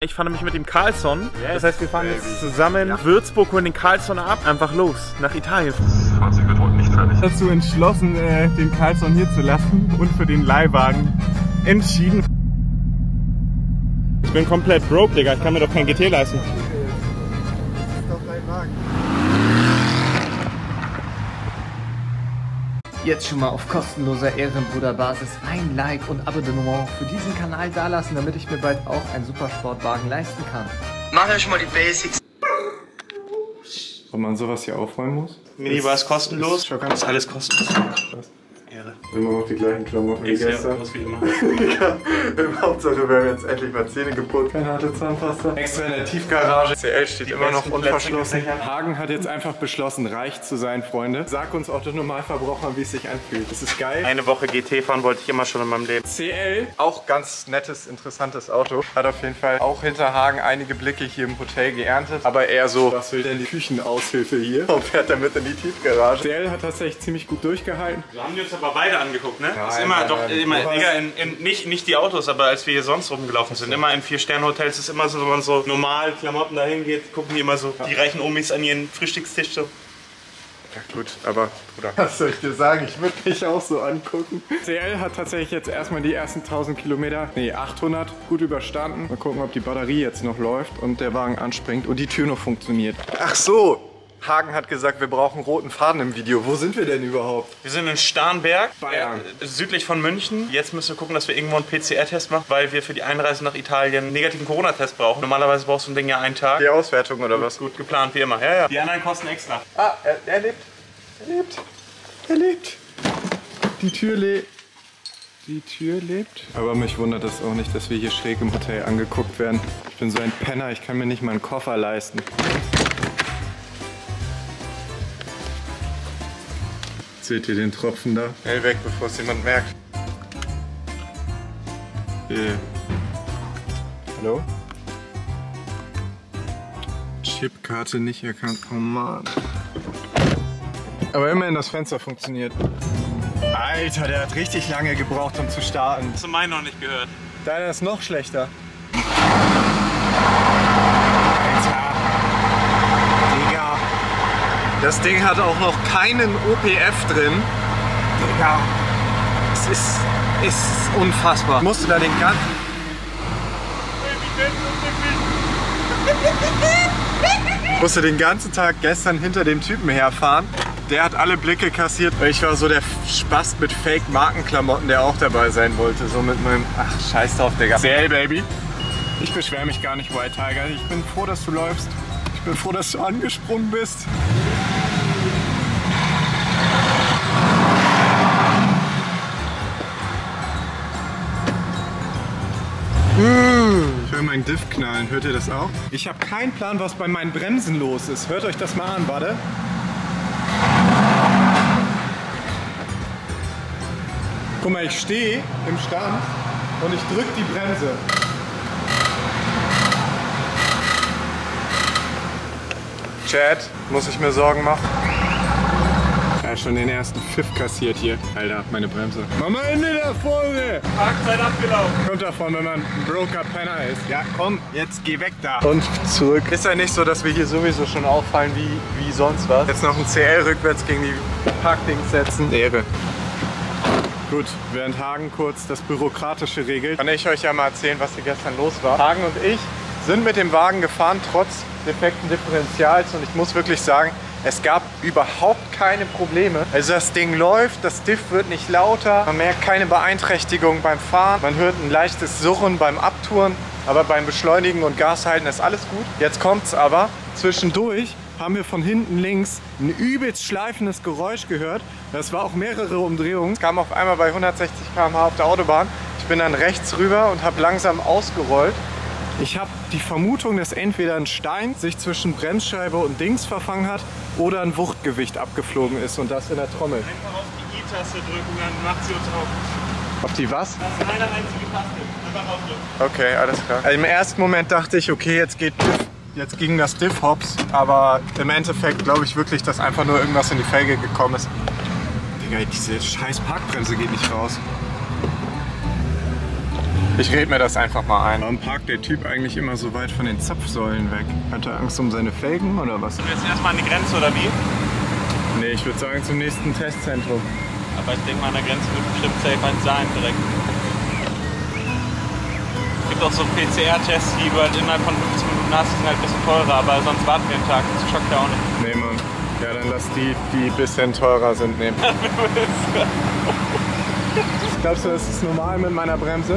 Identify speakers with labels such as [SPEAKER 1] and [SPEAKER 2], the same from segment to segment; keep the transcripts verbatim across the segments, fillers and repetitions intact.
[SPEAKER 1] Ich fahre nämlich mit dem Carlson.
[SPEAKER 2] Yes,
[SPEAKER 1] das heißt, wir fahren
[SPEAKER 2] baby.
[SPEAKER 1] jetzt zusammen ja. Würzburg, holen den Carlson ab, einfach los, nach Italien.
[SPEAKER 2] Das Fahrzeug wird heute nicht fertig. Dazu entschlossen, äh, den Carlson hier zu lassen und für den Leihwagen entschieden.
[SPEAKER 1] Ich bin komplett broke, Digga. Ich kann mir doch kein G T leisten.
[SPEAKER 2] Das ist doch dein Wagen.
[SPEAKER 3] Jetzt schon mal auf kostenloser Ehrenbruderbasis ein Like und Abonnement für diesen Kanal dalassen, damit ich mir bald auch einen Supersportwagen leisten kann.
[SPEAKER 4] Mach euch mal die Basics.
[SPEAKER 2] Ob man sowas hier aufräumen muss?
[SPEAKER 1] Minibar ist kostenlos.
[SPEAKER 2] Ist,
[SPEAKER 1] ist alles kostenlos. Ehre.
[SPEAKER 2] Immer noch die gleichen Klamotten wie
[SPEAKER 1] Ich sehe
[SPEAKER 2] gestern.
[SPEAKER 1] aus wie immer.
[SPEAKER 2] Im Hauptsache, wir haben jetzt endlich mal Zähne geputzt. Keine harte Zahnpasta. Extra in der Tiefgarage. C L steht
[SPEAKER 1] Die
[SPEAKER 2] immer noch
[SPEAKER 1] besten
[SPEAKER 2] unverschlossen.
[SPEAKER 1] Plätze
[SPEAKER 2] Hagen hat jetzt einfach beschlossen, reich zu sein, Freunde. Sag uns Otto-Normalverbrauchern, wie es sich anfühlt. Das ist geil.
[SPEAKER 1] Eine Woche G T fahren wollte ich immer schon in meinem Leben.
[SPEAKER 2] C L, auch ganz nettes, interessantes Auto. Hat auf jeden Fall auch hinter Hagen einige Blicke hier im Hotel geerntet. Aber eher so, was will denn die Küchenaushilfe hier? Und fährt damit in die Tiefgarage. C L hat tatsächlich ziemlich gut durchgehalten.
[SPEAKER 1] Wir haben uns aber beide angeguckt, ne?
[SPEAKER 2] Nein,
[SPEAKER 1] das ist immer,
[SPEAKER 2] nein,
[SPEAKER 1] doch,
[SPEAKER 2] nein.
[SPEAKER 1] immer,
[SPEAKER 2] Du
[SPEAKER 1] Digga, in, in, nicht, nicht die Autos, aber als wir hier sonst rumgelaufen sind, immer in Vier-Sterne-Hotels ist immer so, wenn man so normal Klamotten dahin geht, gucken die immer so, die reichen Omis an ihren Frühstückstisch so.
[SPEAKER 2] Ja gut, aber Bruder, was soll ich dir sagen? Ich würde mich auch so angucken. C L hat tatsächlich jetzt erstmal die ersten tausend Kilometer, nee achthundert, gut überstanden. Mal gucken, ob die Batterie jetzt noch läuft und der Wagen anspringt und die Tür noch funktioniert. Ach so! Hagen hat gesagt, wir brauchen roten Faden im Video. Wo sind wir denn überhaupt?
[SPEAKER 1] Wir sind in Starnberg,
[SPEAKER 2] Bayern.
[SPEAKER 1] äh, südlich von München. Jetzt müssen wir gucken, dass wir irgendwo einen P C R-Test machen, weil wir für die Einreise nach Italien einen negativen Corona-Test brauchen. Normalerweise brauchst du ein Ding ja einen Tag.
[SPEAKER 2] Die Auswertung oder was?
[SPEAKER 1] Gut geplant, wie immer. Ja, ja. Die anderen kosten extra.
[SPEAKER 2] Ah, er, er lebt. Er lebt. Er lebt. Die Tür lebt. Die Tür lebt. Aber mich wundert es auch nicht, dass wir hier schräg im Hotel angeguckt werden. Ich bin so ein Penner, ich kann mir nicht mal einen Koffer leisten. Seht ihr den Tropfen da? Schnell weg, bevor es jemand merkt. Hier. Hallo? Chipkarte nicht erkannt. Oh Mann. Aber immerhin das Fenster funktioniert. Alter, der hat richtig lange gebraucht, um zu starten.
[SPEAKER 1] Hast du meinen noch nicht gehört?
[SPEAKER 2] Deiner ist noch schlechter. Das Ding hat auch noch keinen O P F drin. Digga. Es ist, ist unfassbar. Ich musste da den ganzen... Ich musste den ganzen Tag gestern hinter dem Typen herfahren. Der hat alle Blicke kassiert. Ich war so der Spast mit Fake-Markenklamotten, der auch dabei sein wollte. So mit meinem... Ach, scheiß drauf, Digga. C L, Baby. Ich beschwere mich gar nicht, White Tiger. Ich bin froh, dass du läufst. Ich bin froh, dass du angesprungen bist. Ich höre meinen Diff knallen. Hört ihr das auch? Ich habe keinen Plan, was bei meinen Bremsen los ist. Hört euch das mal an, warte. Guck mal, ich stehe im Stand und ich drücke die Bremse. Chat, muss ich mir Sorgen machen? Er hat schon den ersten Pfiff kassiert hier. Alter, meine Bremse. Mama, Ende der Folge!
[SPEAKER 1] Parkzeit abgelaufen.
[SPEAKER 2] Kommt davon, wenn man ein broker Penner ist. Ja, komm, jetzt geh weg da. Und zurück. Ist ja nicht so, dass wir hier sowieso schon auffallen wie, wie sonst was. Jetzt noch ein C L rückwärts gegen die Parkdings setzen. Ehre. Gut, während Hagen kurz das Bürokratische regelt, kann ich euch ja mal erzählen, was hier gestern los war. Hagen und ich sind mit dem Wagen gefahren, trotz defekten Differentials. Und ich muss wirklich sagen, es gab überhaupt keine Probleme. Also das Ding läuft, das Diff wird nicht lauter, man merkt keine Beeinträchtigung beim Fahren, man hört ein leichtes Surren beim Abtouren, aber beim Beschleunigen und Gas halten ist alles gut. Jetzt kommt's aber, zwischendurch haben wir von hinten links ein übelst schleifendes Geräusch gehört. Das war auch mehrere Umdrehungen. Es kam auf einmal bei hundertsechzig Kilometer pro Stunde auf der Autobahn. Ich bin dann rechts rüber und habe langsam ausgerollt. Ich habe die Vermutung, dass entweder ein Stein sich zwischen Bremsscheibe und Dings verfangen hat oder ein Wuchtgewicht abgeflogen ist und das in der Trommel.
[SPEAKER 1] Einfach auf die I-Taste drücken, dann macht sie uns auf.
[SPEAKER 2] Auf die was?
[SPEAKER 1] Das ist eine einzige Taste. Einfach aufdrücken.
[SPEAKER 2] Okay, alles klar. Also im ersten Moment dachte ich, okay, jetzt geht Diff, jetzt ging das Diff hops, aber im Endeffekt glaube ich wirklich, dass einfach nur irgendwas in die Felge gekommen ist. Digga, diese scheiß Parkbremse geht nicht raus. Ich rede mir das einfach mal ein. Warum parkt der Typ eigentlich immer so weit von den Zapfsäulen weg? Hat er Angst um seine Felgen oder was?
[SPEAKER 1] Sind wir jetzt erstmal an die Grenze oder wie?
[SPEAKER 2] Nee, ich würde sagen zum nächsten Testzentrum.
[SPEAKER 1] Aber ich denke mal, an der Grenze wird bestimmt safe eins sein direkt. Es gibt auch so P C R-Tests, die du halt innerhalb von fünfzehn Minuten hast, die sind halt ein bisschen teurer, aber sonst warten wir einen Tag. Das schockt ja auch nicht.
[SPEAKER 2] Nee, Mann. Ja, dann lass die, die ein bisschen teurer sind, nehmen. Glaubst du, das ist normal mit meiner Bremse?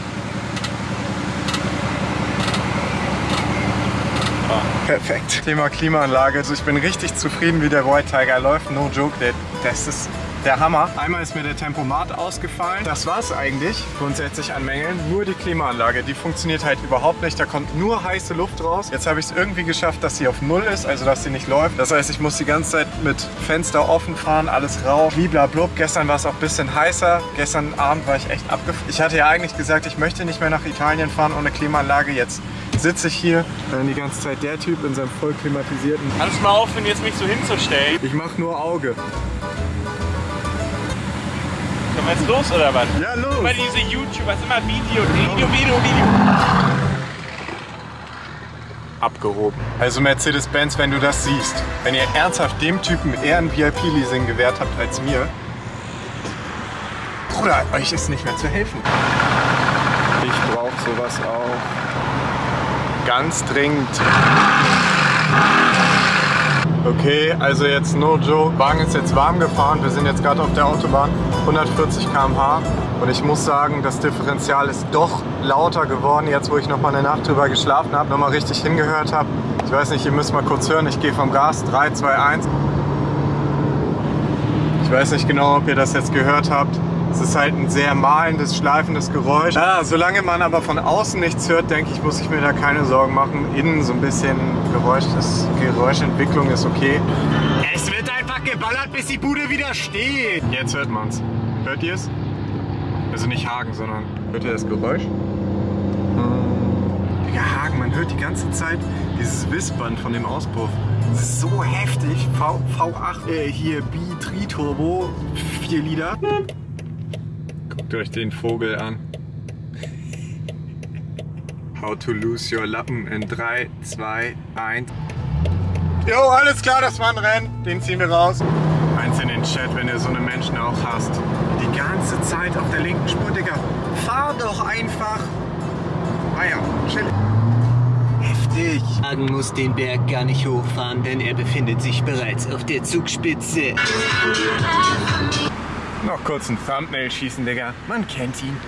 [SPEAKER 2] Perfekt. Thema Klimaanlage. Also ich bin richtig zufrieden, wie der Roy Tiger läuft. No joke, der, das ist der Hammer. Einmal ist mir der Tempomat ausgefallen. Das war's eigentlich grundsätzlich an Mängeln. Nur die Klimaanlage, die funktioniert halt überhaupt nicht. Da kommt nur heiße Luft raus. Jetzt habe ich es irgendwie geschafft, dass sie auf Null ist, also dass sie nicht läuft. Das heißt, ich muss die ganze Zeit mit Fenster offen fahren, alles rauch, bliblablub. Gestern war es auch ein bisschen heißer. Gestern Abend war ich echt abgefuckt. Ich hatte ja eigentlich gesagt, ich möchte nicht mehr nach Italien fahren ohne Klimaanlage. Jetzt sitze ich hier, dann die ganze Zeit der Typ in seinem voll klimatisierten.
[SPEAKER 1] Kannst du mal aufhören, jetzt mich so hinzustellen?
[SPEAKER 2] Ich mach nur Auge.
[SPEAKER 1] Können wir jetzt los oder was?
[SPEAKER 2] Ja, los!
[SPEAKER 1] Immer diese YouTuber, immer Video, Video, Video, Video.
[SPEAKER 2] Abgehoben. Also Mercedes-Benz, wenn du das siehst, wenn ihr ernsthaft dem Typen eher ein V I P-Leasing gewährt habt als mir, Bruder, euch ist nicht mehr zu helfen. Ich brauche sowas auch. Ganz dringend. Okay, also jetzt no joke. Wagen ist jetzt warm gefahren. Wir sind jetzt gerade auf der Autobahn. hundertvierzig Kilometer pro Stunde. Und ich muss sagen, das Differential ist doch lauter geworden. Jetzt, wo ich noch mal eine Nacht drüber geschlafen habe, noch mal richtig hingehört habe. Ich weiß nicht, ihr müsst mal kurz hören. Ich gehe vom Gas. drei, zwei, eins. Ich weiß nicht genau, ob ihr das jetzt gehört habt. Es ist halt ein sehr malendes, schleifendes Geräusch. Ja, solange man aber von außen nichts hört, denke ich, muss ich mir da keine Sorgen machen. Innen so ein bisschen Geräusch, das Geräuschentwicklung ist okay. Es wird einfach geballert, bis die Bude wieder steht. Jetzt hört man's. Hört ihr es? Also nicht Hagen, sondern hört ihr das Geräusch? Hm. Digga, Hagen, man hört die ganze Zeit dieses Wispern von dem Auspuff. Das ist so heftig. V, V8, äh, hier B-Tri-Turbo, vier Liter. Guckt euch den Vogel an. How to lose your Lappen in drei, zwei, eins. Jo, alles klar, das war ein Rennen. Den ziehen wir raus. Eins in den Chat, wenn ihr so eine Menschen auch hasst. Die ganze Zeit auf der linken Spur, Digga. Fahr doch einfach. Ah ja, chill. Heftig.
[SPEAKER 5] Hagen muss den Berg gar nicht hochfahren, denn er befindet sich bereits auf der Zugspitze.
[SPEAKER 2] Noch kurz ein Thumbnail schießen, Digga. Man kennt ihn.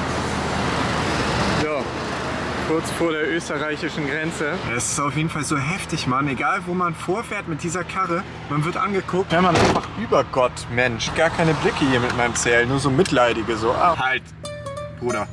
[SPEAKER 2] So, kurz vor der österreichischen Grenze. Es ist auf jeden Fall so heftig, Mann. Egal, wo man vorfährt mit dieser Karre, man wird angeguckt. Wenn man einfach über Gott, Mensch. Gar keine Blicke hier mit meinem C L, nur so mitleidige, so. Ah, halt, Bruder.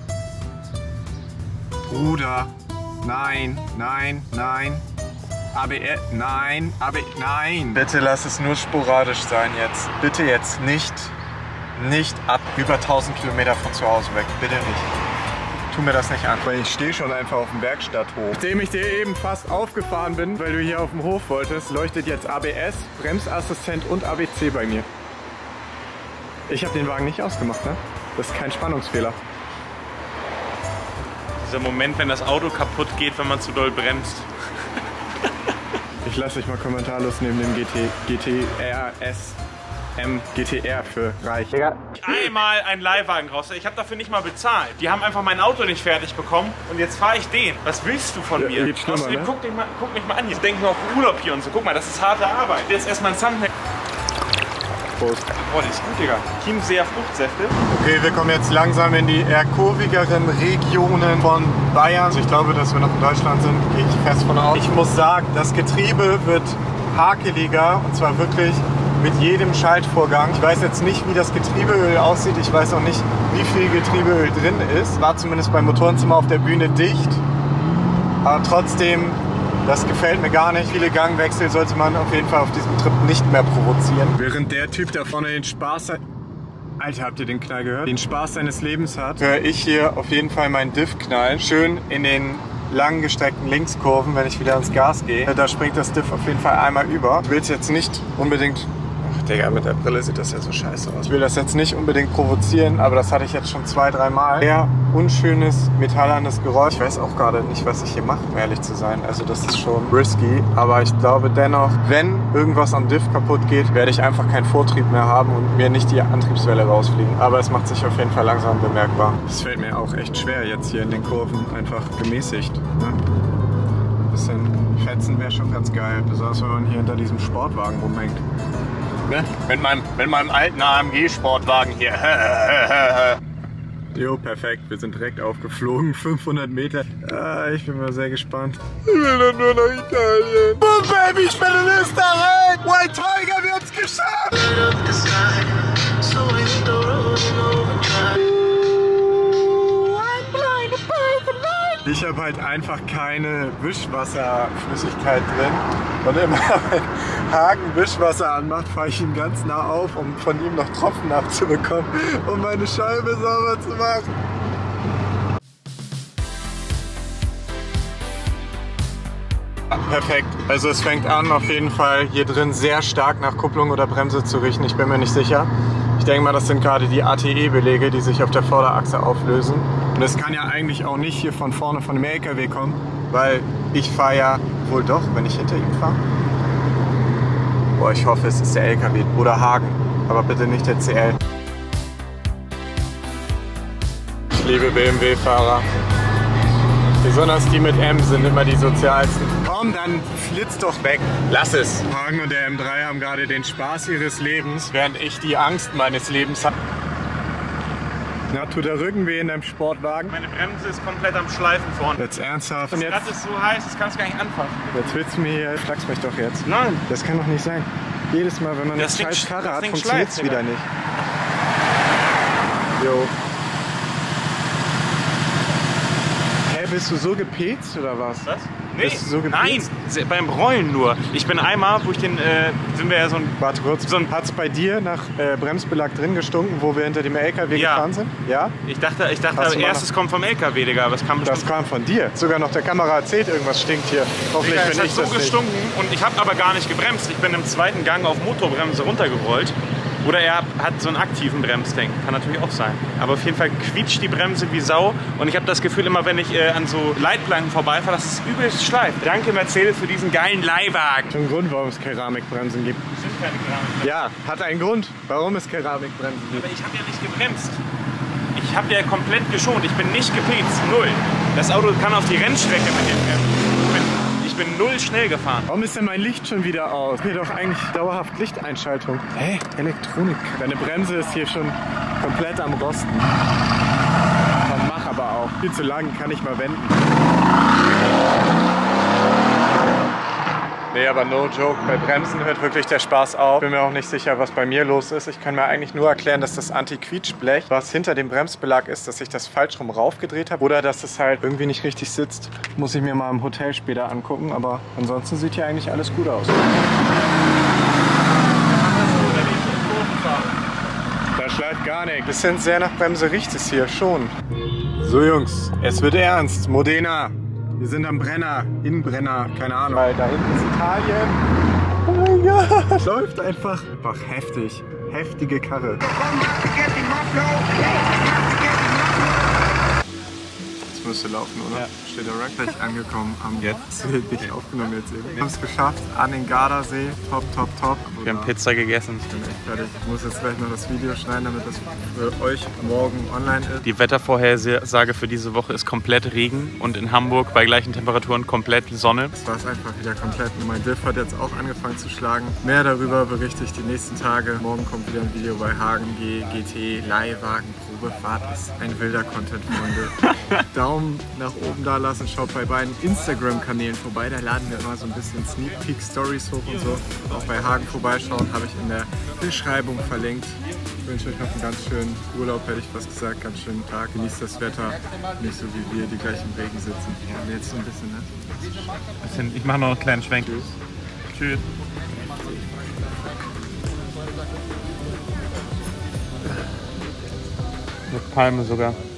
[SPEAKER 2] Bruder. Nein, nein, nein. A B S, nein, A B S, nein. Bitte lass es nur sporadisch sein jetzt. Bitte jetzt nicht. Nicht ab über tausend Kilometer von zu Hause weg. Bitte nicht. Tu mir das nicht an. Weil ich stehe schon einfach auf dem Bergstadthof. Nachdem ich dir eben fast aufgefahren bin, weil du hier auf dem Hof wolltest, leuchtet jetzt A B S, Bremsassistent und A B C bei mir. Ich habe den Wagen nicht ausgemacht, ne? Das ist kein Spannungsfehler.
[SPEAKER 1] Dieser Moment, wenn das Auto kaputt geht, wenn man zu doll bremst.
[SPEAKER 2] Ich lasse dich mal kommentarlos neben dem G T, G T R S. M G T R für reich. Digga.
[SPEAKER 1] Einmal einen Leihwagen raus. Ich habe dafür nicht mal bezahlt. Die haben einfach mein Auto nicht fertig bekommen und jetzt fahre ich den. Was willst du von
[SPEAKER 2] ja,
[SPEAKER 1] mir?
[SPEAKER 2] Geht schlimmer,
[SPEAKER 1] Außerdem,
[SPEAKER 2] ne?
[SPEAKER 1] guck, dich mal, guck mich mal an. Ich denke nur auf Urlaub hier und so. Guck mal, das ist harte Arbeit. Jetzt erstmal ein Thumbnail.
[SPEAKER 2] Prost.
[SPEAKER 1] Oh, die ist gut, Digga. Chiemseer Fruchtsäfte.
[SPEAKER 2] Okay, wir kommen jetzt langsam in die eher kurvigeren Regionen von Bayern. Also ich glaube, dass wir noch in Deutschland sind, gehe ich fest von aus. Ich muss sagen, das Getriebe wird hakeliger und zwar wirklich mit jedem Schaltvorgang. Ich weiß jetzt nicht, wie das Getriebeöl aussieht. Ich weiß auch nicht, wie viel Getriebeöl drin ist. War zumindest beim Motorenzimmer auf der Bühne dicht. Aber trotzdem, das gefällt mir gar nicht. Viele Gangwechsel sollte man auf jeden Fall auf diesem Trip nicht mehr provozieren. Während der Typ da vorne den Spaß hat... Alter, habt ihr den Knall gehört? Den Spaß seines Lebens hat, höre ich hier auf jeden Fall meinen Diff knallen. Schön in den lang gestreckten Linkskurven, wenn ich wieder ans Gas gehe. Da springt das Diff auf jeden Fall einmal über. Ich will es jetzt nicht unbedingt... Ach Digga, mit der Brille sieht das ja so scheiße aus. Ich will das jetzt nicht unbedingt provozieren, aber das hatte ich jetzt schon zwei, drei Mal. Sehr unschönes, metallernes Geräusch. Ich weiß auch gerade nicht, was ich hier mache, um ehrlich zu sein. Also das ist schon risky, aber ich glaube dennoch, wenn irgendwas am Diff kaputt geht, werde ich einfach keinen Vortrieb mehr haben und mir nicht die Antriebswelle rausfliegen. Aber es macht sich auf jeden Fall langsam bemerkbar. Es fällt mir auch echt schwer, jetzt hier in den Kurven einfach gemäßigt. Ne? Ein bisschen fetzen wäre schon ganz geil, besonders wenn man hier hinter diesem Sportwagen rumhängt.
[SPEAKER 1] Ne? Mit, meinem, mit meinem alten A M G-Sportwagen hier.
[SPEAKER 2] Jo, perfekt. Wir sind direkt aufgeflogen. fünfhundert Meter. Ah, ich bin mal sehr gespannt. Ich will doch nur nach Italien. Oh, Baby, ich bin in Österreich. White Tiger, wir haben's geschafft. Ich habe halt einfach keine Wischwasserflüssigkeit drin. Und immer wenn Hagen Wischwasser anmacht, fahre ich ihm ganz nah auf, um von ihm noch Tropfen abzubekommen, um meine Scheibe sauber zu machen. Perfekt. Also es fängt an, auf jeden Fall hier drin sehr stark nach Kupplung oder Bremse zu riechen. Ich bin mir nicht sicher. Ich denke mal, das sind gerade die A T E-Belege, die sich auf der Vorderachse auflösen. Und das kann ja eigentlich auch nicht hier von vorne von dem L K W kommen, weil ich fahre ja wohl doch, wenn ich hinter ihm fahre. Boah, ich hoffe, es ist der L K W oder Hagen, aber bitte nicht der C L. Ich liebe B M W-Fahrer. Besonders die mit M sind immer die sozialsten. Komm, dann flitz doch weg. Lass es. Hagen und der M drei haben gerade den Spaß ihres Lebens, während ich die Angst meines Lebens habe. Na, tut der Rücken weh in deinem Sportwagen?
[SPEAKER 1] Meine Bremse ist komplett am Schleifen vorne.
[SPEAKER 2] Jetzt ernsthaft.
[SPEAKER 1] Das
[SPEAKER 2] Und jetzt,
[SPEAKER 1] Rad ist so heiß, das kannst du gar nicht anfassen.
[SPEAKER 2] jetzt willst du mir hier, flachst mich doch jetzt.
[SPEAKER 1] Nein.
[SPEAKER 2] Das kann doch nicht sein. Jedes Mal, wenn man
[SPEAKER 1] Das
[SPEAKER 2] eine
[SPEAKER 1] Ding-
[SPEAKER 2] scheiß Karre
[SPEAKER 1] das
[SPEAKER 2] hat,
[SPEAKER 1] Ding
[SPEAKER 2] funktioniert es
[SPEAKER 1] schleift,
[SPEAKER 2] wieder
[SPEAKER 1] Digga.
[SPEAKER 2] nicht. Jo. Hä, bist du so gepetzt oder was?
[SPEAKER 1] Was? Nee,
[SPEAKER 2] Bist du so
[SPEAKER 1] nein,
[SPEAKER 2] gepetzt?
[SPEAKER 1] se- beim Rollen nur. Ich bin einmal, wo ich den, äh, sind wir ja so ein...
[SPEAKER 2] Warte kurz,
[SPEAKER 1] So ein-
[SPEAKER 2] hat's bei dir nach äh, Bremsbelag drin gestunken, wo wir hinter dem L K W
[SPEAKER 1] Ja.
[SPEAKER 2] gefahren sind? Ja?
[SPEAKER 1] Ich dachte, ich dachte
[SPEAKER 2] Hast du mal
[SPEAKER 1] erstes kommt vom L K W, Digga. Was kam
[SPEAKER 2] Das
[SPEAKER 1] bestimmt...
[SPEAKER 2] kam von dir. Sogar noch der Kamera erzählt, irgendwas stinkt hier. Hoffentlich
[SPEAKER 1] Digga, es
[SPEAKER 2] bin
[SPEAKER 1] hat
[SPEAKER 2] ich
[SPEAKER 1] so
[SPEAKER 2] das nicht.
[SPEAKER 1] gestunken und ich habe aber gar nicht gebremst. Ich bin im zweiten Gang auf Motorbremse runtergerollt. Oder er hat so einen aktiven Bremsding. Kann natürlich auch sein. Aber auf jeden Fall quietscht die Bremse wie Sau. Und ich habe das Gefühl, immer wenn ich äh, an so Leitplanken vorbeifahre, dass es übelst schleift. Danke Mercedes für diesen geilen Leihwagen.
[SPEAKER 2] Schon ein Grund, warum es Keramikbremsen gibt.
[SPEAKER 1] Das sind keine Keramik.
[SPEAKER 2] Ja, hat einen Grund, warum es Keramikbremsen gibt.
[SPEAKER 1] Aber ich habe ja nicht gebremst. Ich habe ja komplett geschont. Ich bin nicht gepetzt. Null. Das Auto kann auf die Rennstrecke mit dem bremsen. Ich bin, ich bin null schnell gefahren.
[SPEAKER 2] Warum ist denn mein Licht schon wieder aus? Hier doch eigentlich dauerhaft Lichteinschaltung. Hä? Elektronik. Deine Bremse ist hier schon komplett am Rosten. Komm, mach aber auch. Viel zu lang, kann ich mal wenden. Nee, aber no joke, bei Bremsen hört wirklich der Spaß auf. Ich bin mir auch nicht sicher, was bei mir los ist. Ich kann mir eigentlich nur erklären, dass das Anti-Quietschblech, was hinter dem Bremsbelag ist, dass ich das falsch rum raufgedreht habe oder dass es halt irgendwie nicht richtig sitzt. Muss ich mir mal im Hotel später angucken, aber ansonsten sieht hier eigentlich alles gut aus. Da schleift gar nichts. Bisschen sehr nach Bremse riecht es hier schon. So Jungs, es wird ernst. Modena. Wir sind am Brenner, Innenbrenner, keine Ahnung. Weil da hinten ist Italien. Oh mein Gott. Läuft einfach. Einfach heftig. Heftige Karre. Das müsste laufen, oder? Ja. Steht direkt gleich angekommen. Haben jetzt dich aufgenommen jetzt eben. Wir haben es geschafft an den Gardasee. Top, top, top.
[SPEAKER 1] Wir haben Pizza gegessen.
[SPEAKER 2] Ich bin echt fertig. Ich muss jetzt gleich noch das Video schneiden, damit das für euch morgen online ist.
[SPEAKER 1] Die Wettervorhersage für diese Woche ist komplett Regen und in Hamburg bei gleichen Temperaturen komplett Sonne.
[SPEAKER 2] Das war es einfach wieder komplett. Und mein Diff hat jetzt auch angefangen zu schlagen. Mehr darüber berichte ich die nächsten Tage. Morgen kommt wieder ein Video bei Hagen G, G T, Leihwagen, Probefahrt. Das ist ein wilder Content, Freunde. Daumen nach oben da lassen. Schaut bei beiden Instagram-Kanälen vorbei. Da laden wir immer so ein bisschen Sneak Peek Stories hoch und so. Auch bei Hagen vorbeischauen, habe ich in der Beschreibung verlinkt. Ich wünsche euch noch einen ganz schönen Urlaub, hätte ich fast gesagt. Ganz schönen Tag. Genießt das Wetter. Nicht so wie wir, die gleich im Regen sitzen. Und jetzt so ein bisschen, ne?
[SPEAKER 1] Ich mache noch einen kleinen Schwenk. Tschüss. Mit Palme sogar.